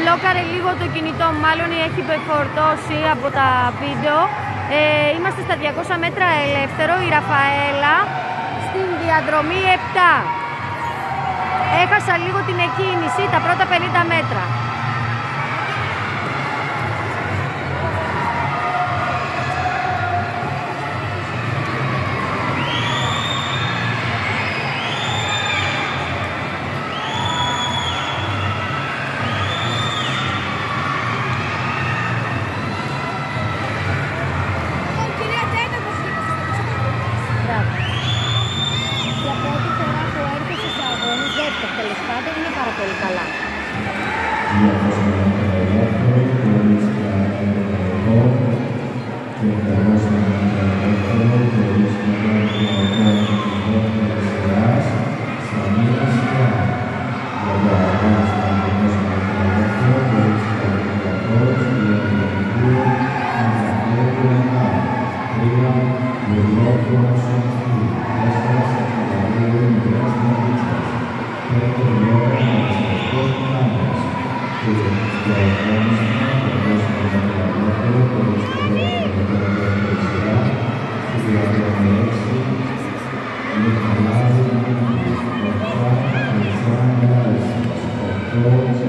μπλόκαρε λίγο το κινητό, μάλλον έχει φορτώσει από τα βίντεο. Είμαστε στα 200 μέτρα ελεύθερο, η Ραφαέλα στην διαδρομή 7. Έχασα λίγο την εκκίνηση τα πρώτα 50 μέτρα. Τέλος πάντων είναι πάρα πολύ καλά. Thank you.